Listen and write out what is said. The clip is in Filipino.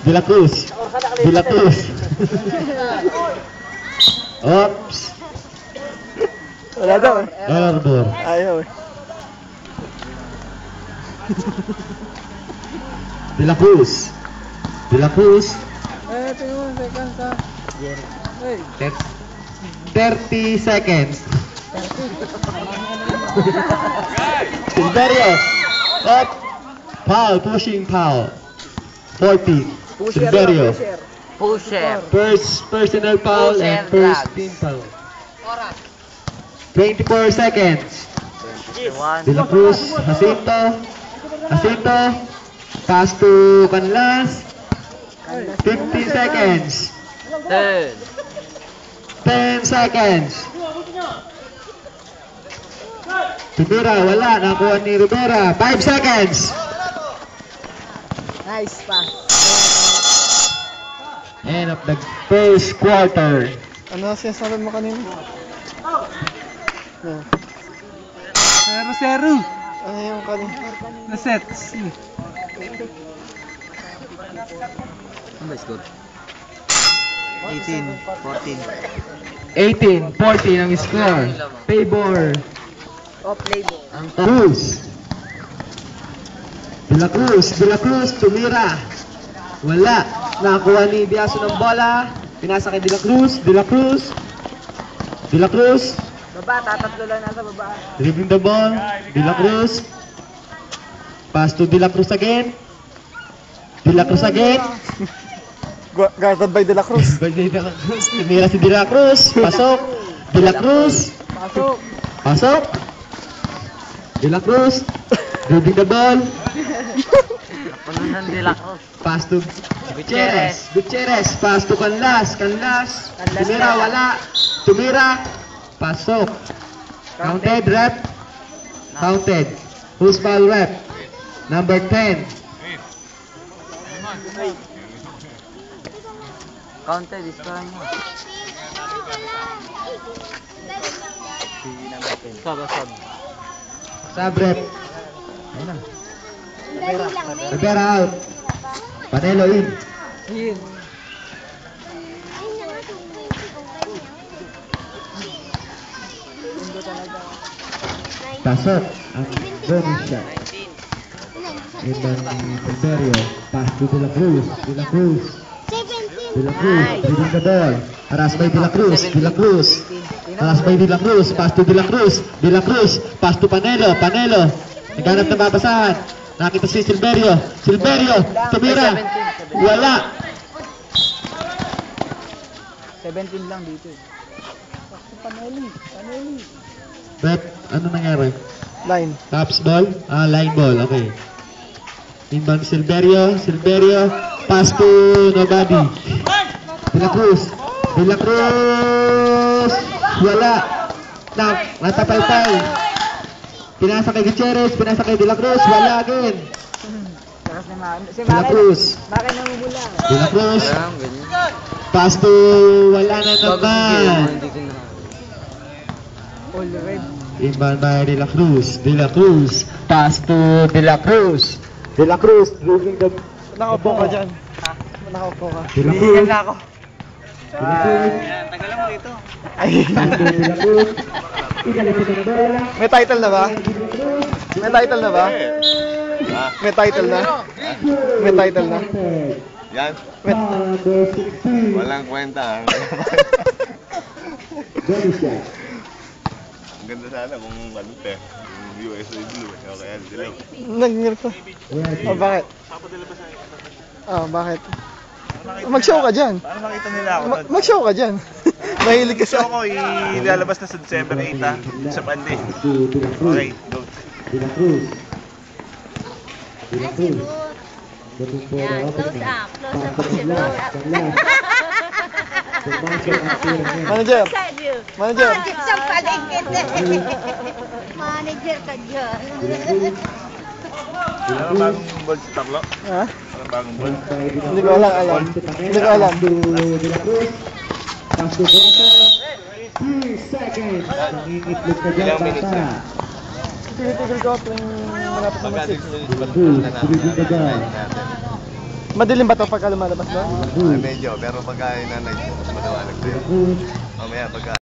De La Cruz. De La Cruz. Oops. Wala daw. Error door. Ayaw eh. De La Cruz. De La Cruz. Tingnan mo, seconds ha. Hey. 30 seconds. Silverio. Up. Foul. Pushing foul. 40. Silverio. Pusher. First personal foul and first team foul. 24 seconds. De La Cruz. Jacinto. Jacinto. Pass to Canlas. 15 seconds. 10. 10 seconds. Rivera, wala. Nakuha ni Rivera. 5 seconds. Nice pass. End of the first quarter. Ano sinasabi mo kanina? 0-0. Ano yung kanina? Na-set. Ano ba score? 18-14. 18-14 ang score. Favor. Play ball. Ang Cruz. De La Cruz. De La Cruz. Tumira. Wala. Nakakuha ni Biaso ng bola. Pinasa kay De La Cruz. De La Cruz. De La Cruz. Baba, tatatlo lang nasa baba. Dribbling the ball. De La Cruz. Pass to De La Cruz again. De La Cruz again. Guarded by De La Cruz. By De La Cruz. Tumira si De La Cruz. Pasok. De La Cruz. Pasok. Pasok. De La Cruz. Dribbling the ball. Pununan De La Cruz. Pass to Gutierrez. Gutierrez. Pass to Canlas. Canlas. Tumira, wala. Tumira. Pasok. Counted, rep. Counted. Who's foul rep? Number 10. Counted, score mo. Sab. Sub rep. Ayun na. Rivera out. Panelo in. Pasok ang bonus shot. Ibang Silverio. Pass to De La Cruz. De La Cruz. De La Cruz. Dribbling the ball. Harass by De La Cruz. De La Cruz. Harass by De La Cruz. Pass to De La Cruz. De La Cruz. Pass to Panelo. Panelo. Naghanap na babasahan. Nakita si Silverio. Silverio. Tumira. Wala. 17 lang dito. Paneli. But, ano nangyari? Line. Tops ball? Line ball. Okay. Inbound Silverio. Silverio. Pass to nobody. De La Cruz. De La Cruz. Wala. Natapalpal. Pinasa kay Gutierrez. Pinasa kay De La Cruz. Wala again. Si De La Cruz. Bakit namumula? De La Cruz. Pass to wala na naman. All red. Inbound by De La Cruz. De La Cruz. Pass to De La Cruz. De La Cruz. Dribbling the... Nakaupo ka dyan. Nakaupo ka. De La Cruz. na ako. De La Cruz. Tagalan mo dito. Ay. Pass to De La Cruz. Ikalipit ang bola. May title na ba? May title na ba? May title na? May title na? Yan, Number 16. walang kwenta. Bonus shot. Ang ganda sana kung ano yung USA Blue. Okay, dilaw. Nag-ngir ko. Oh, bakit? Bakit? Mag-show ka dyan. Paano makita nila ako? Mag-show ka dyan. Mahilig ka Gusto sa... ko ilalabas na sa December 8 sa Pande. To De La Cruz. Okay, go. De La Cruz. De La Cruz. Looking for the opening. Pass to Canlas. Canlas. The marker after him. Manager. Manager. Sa paligid. Manager ka dyan. Ano bagong ball sa taklo? Ha? Ano bagong ball? Hindi ko alam. Hindi ko alam. De La Cruz. Pass to Bronco. 3 seconds. Nangingitlog ka dyan, bata. Tigil-tigil ko tuwing malapit na mag-6. De La Cruz. Dribbling the ball. Madilim ba to pagka lumalabas na? Ay, medyo, pero pagka inanay, mas matawalag De tayo. La Cruz, Mamaya, pagka